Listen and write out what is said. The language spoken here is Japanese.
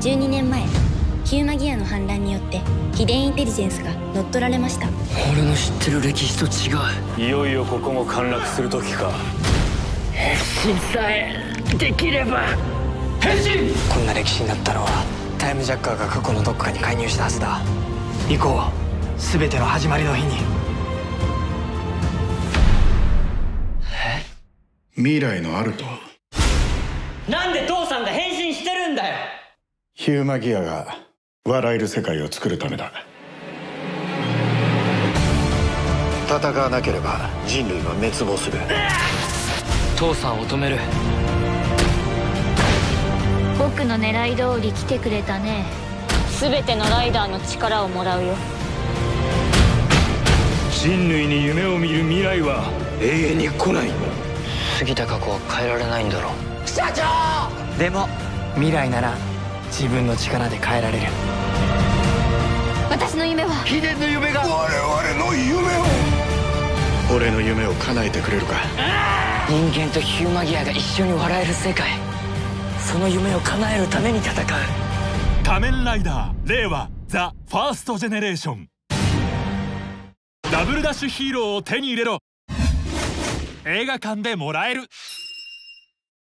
12年前ヒューマギアの反乱によって秘伝インテリジェンスが乗っ取られました。 俺の知ってる歴史と違う。 いよいよここも陥落する時か。 変身さえできれば。変身！ こんな歴史になったのはタイムジャッカーが過去のどこかに介入したはずだ。行こう、全ての始まりの日に。 未来のアルト。 なんで父さんが変身してるんだよ。 ヒューマギアが笑える世界を作るためだ。戦わなければ人類は滅亡する。 父さんを止める。 僕の狙い通り来てくれたね。全てのライダーの力をもらうよ。 人類に夢を見る未来は永遠に来ない。 過ぎた過去は変えられないんだろう。 社長！でも未来なら自分の力で変えられる。 私の夢は秘伝の夢が我々の夢を。俺の夢を叶えてくれるか。 人間とヒューマギアが一緒に笑える世界、その夢を叶えるために戦う。 仮面ライダー令和ザ・ファーストジェネレーション。ダブルダッシュヒーローを手に入れろ。映画館でもらえる。